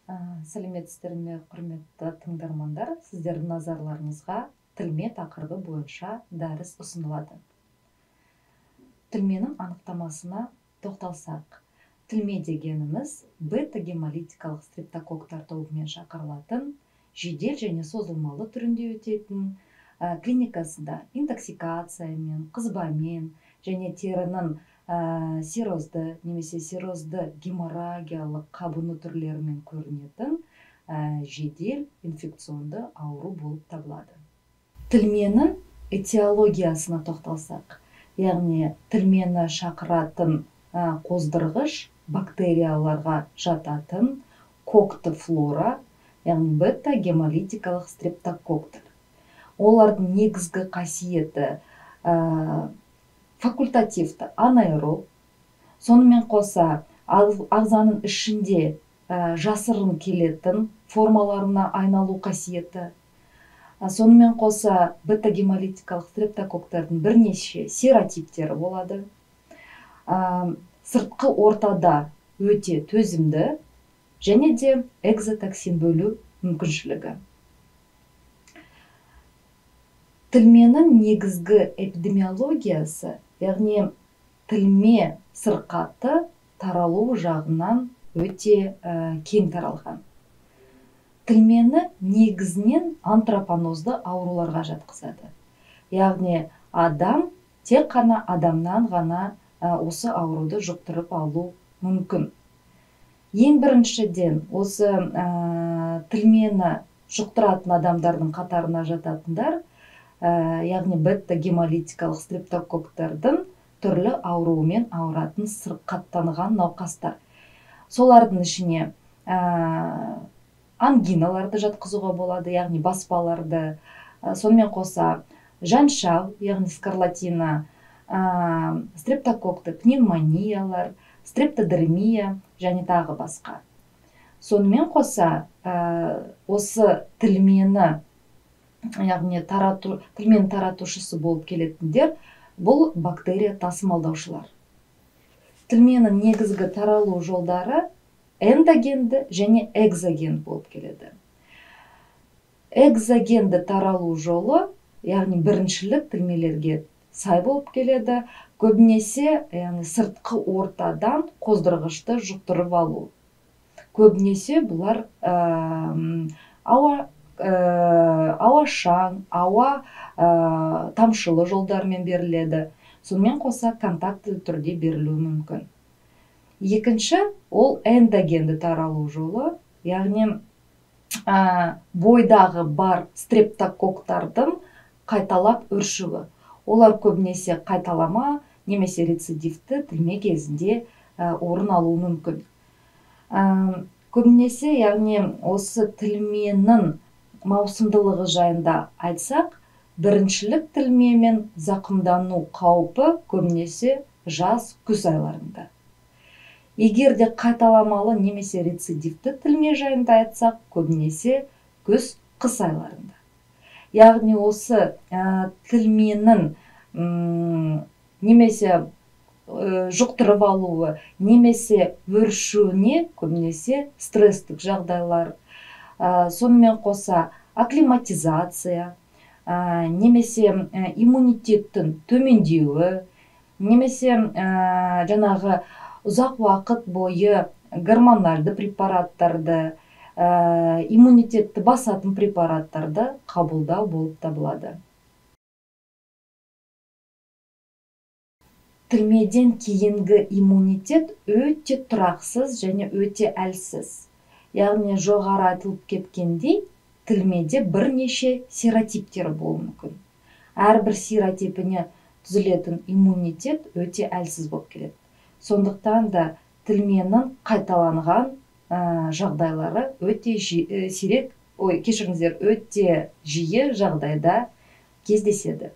Сәлеметсіздер ме, құрметті тыңдармандар, сіздердің назарларыңызға тілме тақырыбы бойынша дәріс ұсынылады. Тілменің анықтамасына тоқталсақ, тілме дегеніміз бета-гемолитикалық стрептококктар тобымен шақырылатын, жедел және созылмалы түрінде өтетін, клиникасында интоксикациямен, қызбамен және терінің сирозды немесе сирозды геморрагиялық қабыну түрлерімен көрінетін жедел инфекционды ауру болып табылады. Тілменің этиологиясына тоқталсақ, яғни тілмені шақыратын қоздырғыш бактерияларға жататын кокты флора, яғни бета-гемолитикалық стрептококктар. Олардың негізгі қасиеті факультативті, анаэроб, сонымен қоса ағзаның ішінде жасырын келетін формаларына айналу қасиеті. Сонымен қоса бета-гемолитикалық стрептококктардың бірнеше серотиптері болады. Сыртқы ортада өте төзімді және де экзотоксин бөлу мүмкіншілігі. Тілменің негізгі эпидемиологиясы, яғни тілме сырқаты таралу жағынан өте кең таралған. Тілмені негізінен антропонозды ауруларға жатқызады. Яғни адам тек қана адамнан ғана осы ауруды жұқтырып алу мүмкін. Ең біріншіден осы тілмені жұқтыратын адамдардың қатарына жататындар, яғни бета-гемолитикалық стрептококктардың түрлі ауруымен ауыратын сырқаттанған науқастар. Солардың ішіне ангиналарды жатқызуға болады, яғни баспаларды, сонымен қоса жаншау, яғни скарлатина, стрептококкты пневмониялар, стрептодермия және тағы басқа. Сонымен қоса осы тілмені, яғни тілмен таратушысы болып келетіндер, бұл бактерия тасымалдаушылар. Тілменің негізгі таралу жолдары эндогенді және экзоген болып келеді. Экзогенді таралу жолы, яғни біріншілік тілмелерге сай болып келеді, көбінесе сыртқы ортадан қоздырғышты жұқтырып алу. Көбінесе бұлар ауа шаң, ауа тамшылы жолдармен беріледі. Сонымен қоса контактілі түрде берілуі мүмкін. Екінші, ол эндогенді таралу жолы, яғни бойдағы бар стрептококктардың қайталап өршуі. Олар көбінесе қайталама немесе рецидивті тілме кезінде орын алуы мүмкін. Көбінесе, яғни осы тілменің маусымдылығы жайында айтсақ, біріншілік тілмемен зақымдану қаупі көбінесе жаз күз айларында. Егер де қайталамалы немесе рецидивті тілме жайында айтсақ, көбінесе күз қыс айларында. Яғни осы тілменің немесе жұқтырып алуы, немесе өршуіне көбінесе стресстік жағдайлар, сонымен қоса акклиматизация, немесе иммунитеттің төмендеуі, немесе жаңағы ұзақ уақыт бойы гормональды препараттарды, иммунитетті басатын препараттарды қабылдау болып табылады. Тілмеден кейінгі иммунитет өте тұрақсыз және өте әлсіз. Яғни жоғары айтылып кеткендей, тілмеде бірнеше серотиптері болуы мүмкін. Әрбір серотипіне түзілетін иммунитет өте әлсіз болып келеді. Сондықтан да тілменің қайталанған жағдайлары өте өте жиі жағдайда кездеседі.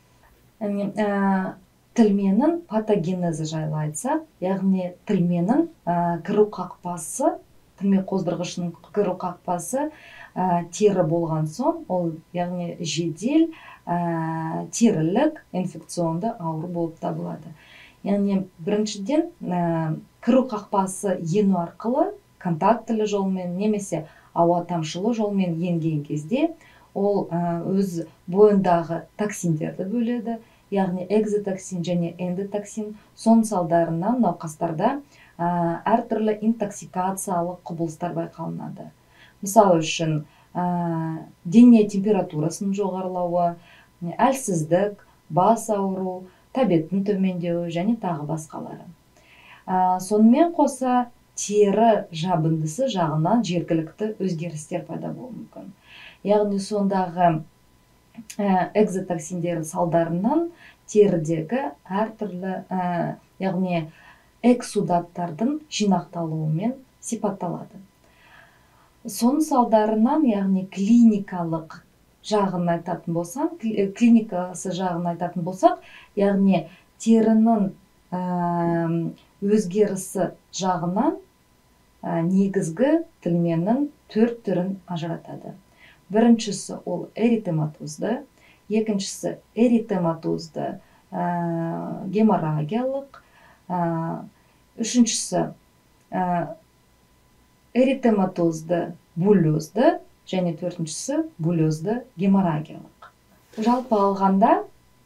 Тілменің патогенезі жайлы айтсақ, яғни тілменің кіру қақпасы, тілме қоздырғышының кіру қақпасы тері болған соң, ол яғни жедел терілік инфекционды ауру болып табылады. Яғни біріншіден кіру қақпасы ену арқылы контактілі жолмен немесе ауа тамшылы жолмен енген кезде ол өз бойындағы токсиндерді бөледі, яғни экзотоксин және эндотоксин. Соның салдарынан науқастарда әртүрлі интоксикациялық құбылыстар байқалынады. Мысалы үшін дене температурасының жоғарылауы, әлсіздік, бас ауру, тәбеттің төмендеуі және тағы басқалары. Сонымен қоса тері жабындысы жағынан жергілікті өзгерістер пайда болуы мүмкін. Яғни сондағы экзотоксиндер салдарынан терідегі әртүрлі, яғни эксудаттардың жинақталуымен сипатталады. Соның салдарынан, яғни клиникасы жағын айтатын болсақ, яғни терінің өзгерісі жағынан негізгі тілменнің 4 түрін ажыратады. Біріншісі ол эритематозды, екіншісі эритематозды геморрагиялық, үшіншісі эритематозды булезді және төртіншісі булезді геморрагиялық. Жалпы алғанда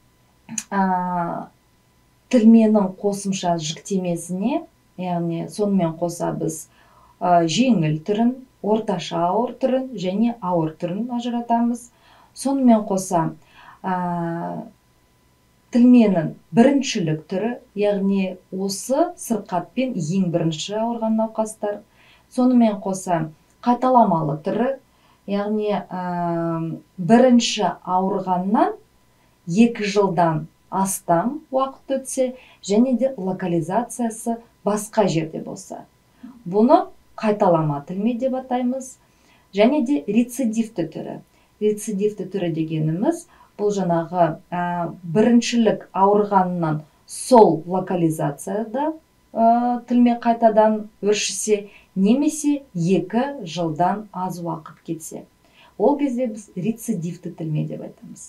тілменің қосымша жүктемесіне, яғни сонымен қоса біз жеңіл түрін, орташа ауыр түрін және ауыр түрін ажыратамыз. Сонымен қоса тілменің біріншілік түрі, яғни осы сырқатпен ең бірінші ауырған науқастар. Сонымен қоса қайталамалы түрі, яғни бірінші ауырғаннан 2 жылдан астам уақыт өтсе және де локализациясы басқа жерде болса. Бұны қайталама тілме деп атаймыз. Және де рецидивті түрі. Рецидивті түрі дегеніміз, бұл жаңағы біріншілік ауырғаннан сол локализацияда тілме қайтадан өршісе, немесе 2 жылдан аз уақыт кетсе. Ол кезде біз рецидивті тілме деп айтамыз.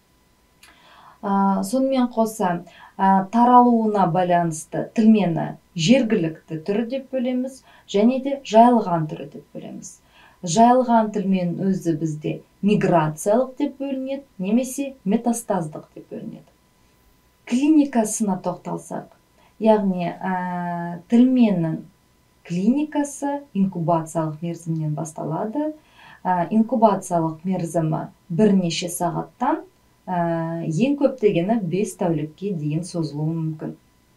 Сонымен қоса таралуына байланысты тілмені жергілікті түрі деп бөлеміз, және де жайылған түрі деп бөлеміз. Жайылған тілмен өзі бізде миграциялық деп бөлінеді, немесе метастаздық деп бөлінеді. Клиникасына тоқталсақ, яғни тілменнің клиникасы инкубациялық мерзімнен басталады. Инкубациялық мерзімі бірнеше сағаттан, ең көп дегені 5 тәулікке дейін созылуы мүмкін.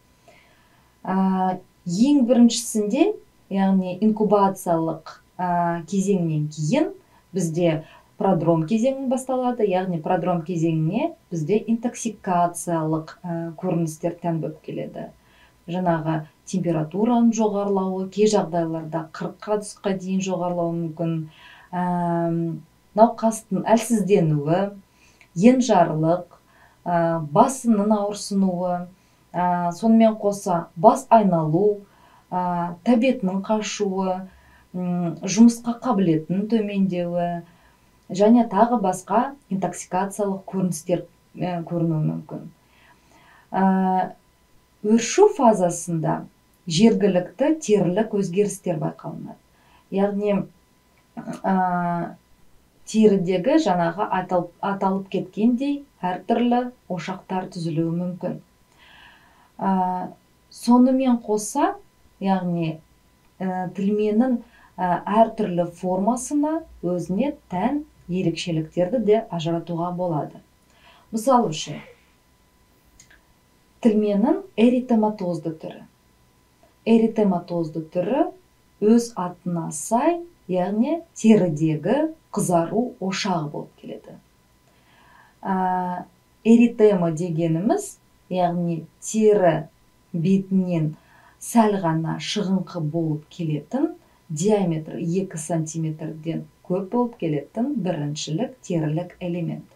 Ең біріншісінде, яғни инкубациялық кезеңнен кейін бізде продром кезеңі басталады, яғни продром кезеңіне бізде интоксикациялық көріністер тән болып келеді. Жаңағы температураның жоғарылауы, кей жағдайларда 40 градусқа дейін жоғарылауы мүмкін, науқастың әлсізденуі, енжарлық, басының ауырсынуы, сонымен қоса бас айналу, тәбетінің қашуы, жұмысқа қабілетінің төмендеуі, және тағы басқа интоксикациялық көріністер көрінуі мүмкін. Өршу фазасында жергілікті терілік өзгерістер байқалынады. Яғни терідегі жаңағы аталып кеткендей әртүрлі ошақтар түзілуі мүмкін. Сонымен қоса, яғни тілменің әртүрлі формасына өзіне тән ерекшеліктерді де ажыратуға болады. Мысалы үшін, тілменің эритематозды түрі. Эритематозды түрі өз атына сай, яғни терідегі қызару ошағы болып келеді. Эритема дегеніміз, яғни тері бетінен сәл ғана шығыңқы болып келетін, диаметрі 2 сантиметрден көп болып келетін біріншілік терілік элемент.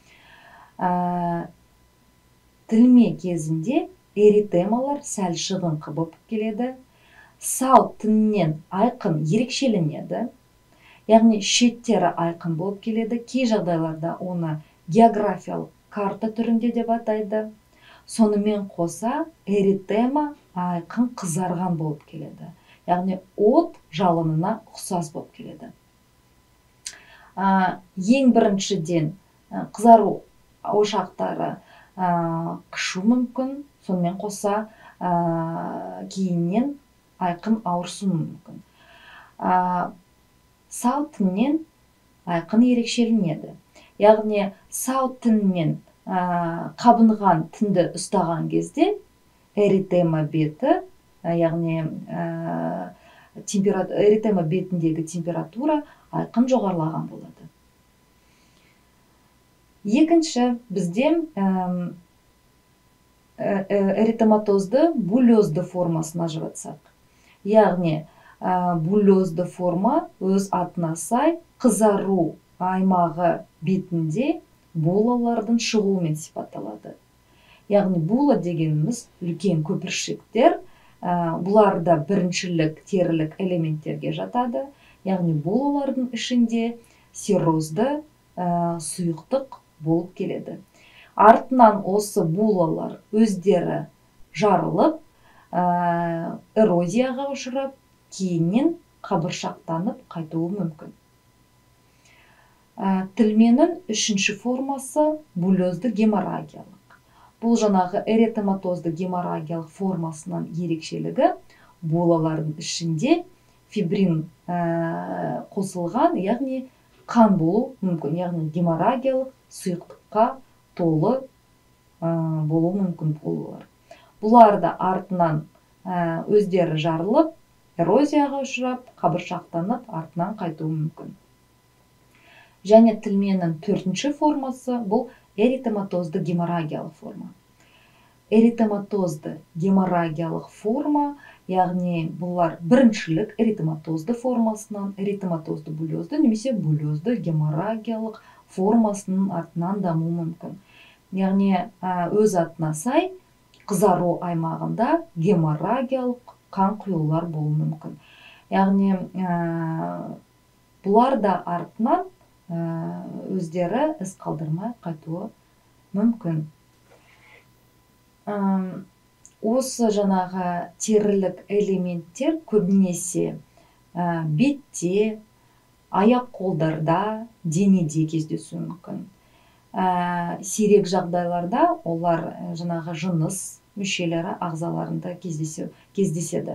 Тілме кезінде эритемалар сәл шығыңқы болып келеді, сау тіннен айқын ерекшеленеді, яғни шеттері айқын болып келеді, кей жағдайларда оны географиялық карта түрінде деп атайды. Сонымен қоса эритема айқын қызарған болып келеді. яғни от жалынына ұқсас болып келеді. Ең біріншіден қызару ошақтары қышу мүмкін, сонымен қоса кейіннен айқын ауырсу мүмкін. Сау тіннен айқын ерекшеленеді. Яғни сау тіннен қабынған тінді ұстаған кезде эритема беті, яғни эритема бетіндегі температура айқын жоғарылаған болады. Екінші, бізде эритематозды булезді формасына ажыратсақ. Яғни булезді форма өз атына сай қызару аймағы бетінде булалардың шығуымен сипатталады. Яғни була дегеніміз үлкен көпіршіктер, бұларда біріншілік терілік элементтерге жатады. Яғни булалардың ішінде серозды сұйықтық болып келеді. Артынан осы булалар өздері жарылып, эрозияға ұшырап, кейіннен қабыршақтанып қайтуы мүмкін. Тілменің үшінші формасы булезді геморрагиялық. Бұл жаңағы эритематозды геморрагиялық формасынан ерекшелігі булалардың ішінде фибрин қосылған, яғни қан болу мүмкін, яғни геморрагиялық сұйықтыққа толы болу мүмкін булалар. Бұларда артынан өздері жарылып, эрозияға ұшырап, қабыршақтанып, артынан қайтуы мүмкін. Және тілменің төртінші формасы бұл эритематозды геморрагиялық форма. Эритематозды геморрагиялық форма, яғни бұлар біріншілік эритематозды формасынан эритематозды булезді немесе булезді геморрагиялық формасының артынан дамуы мүмкін. Яғни өз атына сай қызару аймағында геморрагиялық қан құюлар болуы мүмкін. Яғни бұлар да артынан өздері із қалдырмай қайтуы мүмкін. Осы жаңағы терілік элементтер көбінесе бетте, аяқ қолдарда, денеде кездесуі мүмкін. Сирек жағдайларда олар жаңағы жыныс мүшелері ағзаларында кездеседі.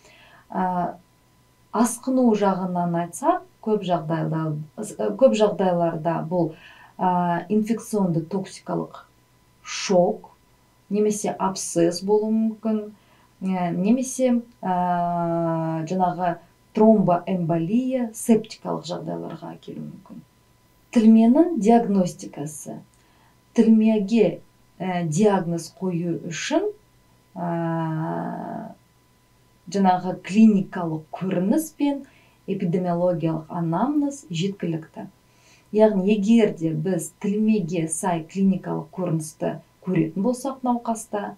Асқыну жағынан айтсақ, көп жағдайларда бұл инфекционды токсикалық шок, немесе абсцесс болуы мүмкін, немесе жаңағы тромбоэмболия, септикалық жағдайларға әкелуі мүмкін. Тілменің диагностикасы. Тілмеге диагноз қою үшін жаңағы клиникалық көрініс пен эпидемиологиялық анамнез жеткілікті. Яғни, егер де біз тілмеге сай клиникалық көріністі көретін болсақ науқаста,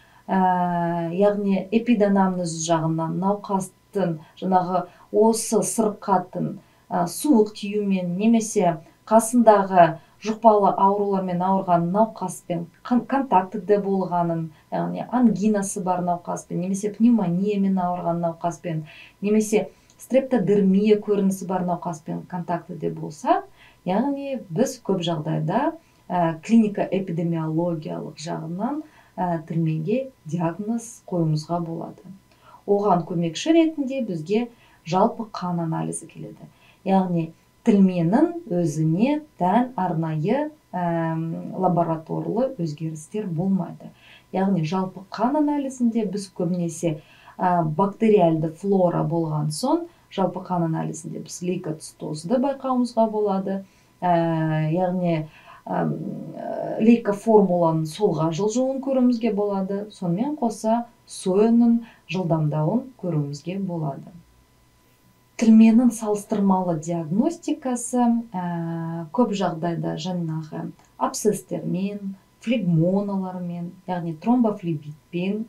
яғни эпиданамнез жағынан науқастың жаңағы осы сырқатын суық тиюмен немесе қасындағы жұқпалы аурулармен ауырған науқаспен контактіде болғанын, яғни ангинасы бар науқаспен, немесе пневмониямен ауырған науқаспен, немесе стрептодермия көрінісі бар науқаспен контактіде болса, яғни біз көп жағдайда клиника эпидемиологиялық жағынан тілмеге диагноз қоюымызға болады. Оған көмекші ретінде бізге жалпы қан анализі келеді. Яғни тілменің өзіне тән арнайы лабораторлы өзгерістер болмайды. Яғни жалпы қан анализінде біз көбінесе бактериалды флора болған соң, жалпы қан анализінде біз лейкоцитозды байқауымызға болады. Яғни лейкоформуланың солға жылжуын көруімізге болады. Сонымен қоса сойының жылдамдауын көруімізге болады. Тілменің салыстырмалы диагностикасы көп жағдайда жаңағы абсцесстермен, флегмоналармен, яғни тромбофлебитпен,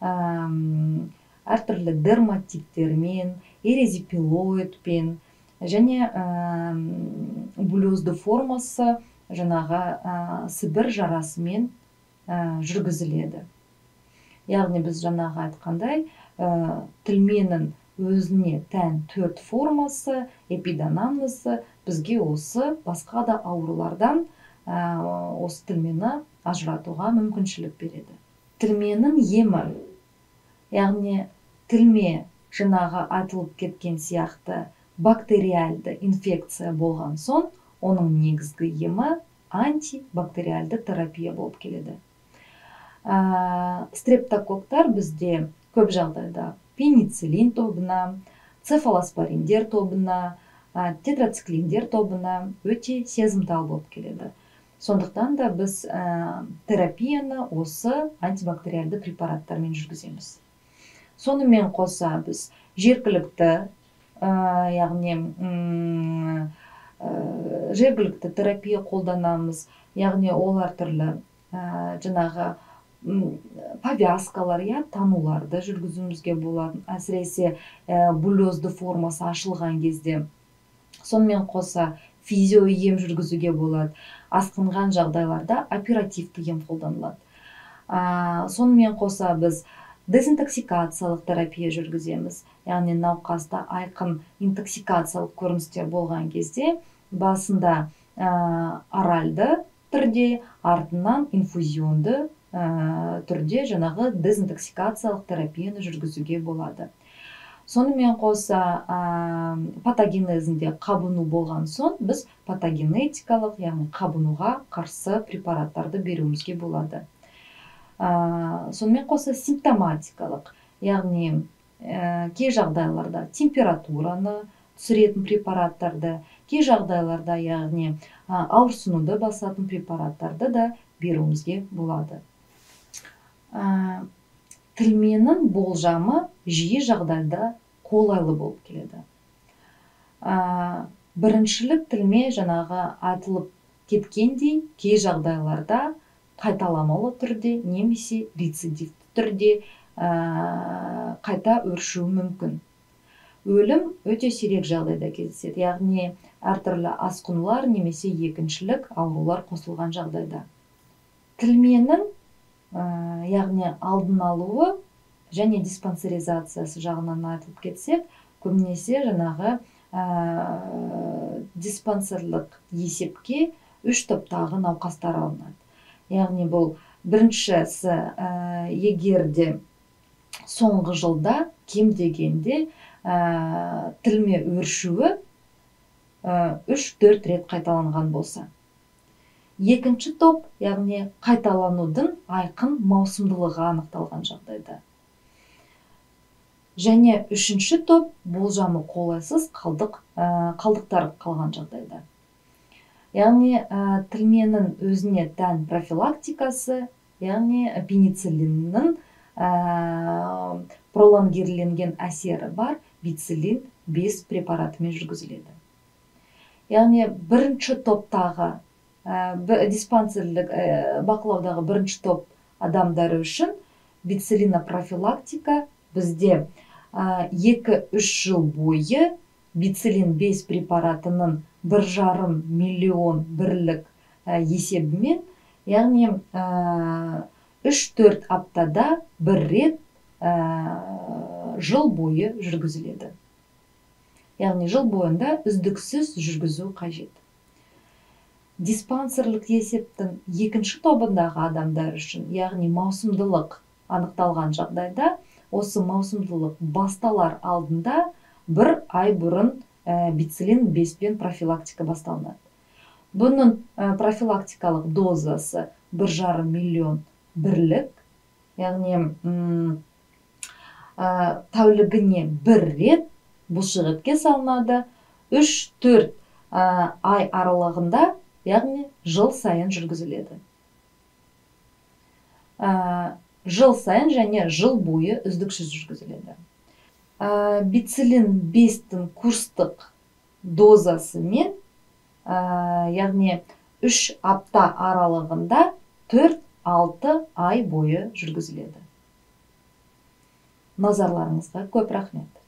әртүрлі дерматиттермен, эрезипилоидпен және булезді формасы жаңағы сібір жарасымен жүргізіледі. Яғни біз жаңағы айтқандай тілменің өзіне тән 4 формасы, эпиданамнезі бізге осы басқа да аурулардан осы тілмені ажыратуға мүмкіншілік береді. Тілменің емі, яғни тілме жаңағы айтылып кеткен сияқты бактериалды инфекция болған соң, оның негізгі емі антибактериалды терапия болып келеді. Стрептококктар бізде көп жағдайда пенициллин тобына, цефалоспориндер тобына, тетрациклиндер тобына өте сезімтал болып келеді. Сондықтан да біз терапияны осы антибактериалды препараттармен жүргіземіз. Сонымен қоса біз жергілікті, яғни жергілікті терапия қолданамыз, яғни олар түрлі жаңағы повязкалар, тануларды жүргізуімізге болады, әсіресе булезді формасы ашылған кезде. Сонымен қоса физиоем жүргізуге болады. Асқынған жағдайларда оперативті ем қолданылады. Сонымен қоса біз дезинтоксикациялық терапия жүргіземіз. Яғни науқаста айқын интоксикациялық көріністер болған кезде басында оральды түрде, артынан инфузионды түрде жаңағы дезинтоксикациялық терапияны жүргізуге болады. Сонымен қоса патогенезінде қабыну болған соң, біз патогенетикалық, яғни қабынуға қарсы препараттарды беруімізге болады. Сонымен қоса симптоматикалық, яғни кей жағдайларда температураны түсіретін препараттарды, кей жағдайларда, яғни ауырсынуды басатын препараттарды да беруімізге болады. Тілменің болжамы жиі жағдайда қолайлы болып келеді. Біріншілік тілме жаңағы айтылып кеткендей, кей жағдайларда қайталамалы түрде немесе рецидивті түрде қайта өршуі мүмкін. Өлім өте сирек жағдайда кездеседі, яғни әртүрлі асқынулар немесе екіншілік аурулар қосылған жағдайда. Тілменің яғни алдын алуы және диспансеризациясы жағынан айтылып кетсек, көбінесе жаңағы диспансерлік есепке 3 топтағы науқастар алынады. Яғни бұл біріншісі, егерде соңғы жылда кем дегенде тілме өршуі 3-4 рет қайталанған болса. Екінші топ, яғни қайталанудың айқын маусымдылығы анықталған жағдайда. Және үшінші топ, болжамы қолайсыз қалдықтар қалған жағдайда. Яғни тілменің өзіне тән профилактикасы, яғни пенициллиннің пролонгирленген әсері бар бициллин 5 препаратымен жүргізіледі. Яғни бірінші топтағы диспансерлік бақылаудағы бірінші топ адамдары үшін бициллина профилактика бізде 2-3 жыл бойы бициллин 5 препаратының 1,5 миллион бірлік есебімен, яғни 3-4 аптада бір рет жыл бойы жүргізіледі. Яғни жыл бойында үздіксіз жүргізу қажет. Диспансерлік есептің екінші тобындағы адамдар үшін, яғни маусымдылық анықталған жағдайда, осы маусымдылық басталар алдында 1 ай бұрын бициллин 5-пен профилактика басталынады. Бұның профилактикалық дозасы 1,5 миллион бірлік, яғни тәулігіне 1 рет бұлшықетке салынады, 3-4 ай аралығында, яғни жыл сайын жүргізіледі. Жыл сайын және жыл бойы үздіксіз жүргізіледі. Бициллин 5-тің курстық дозасы мен, яғни 3 апта аралығында 4-6 ай бойы жүргізіледі. Назарларыңызға көп рахмет.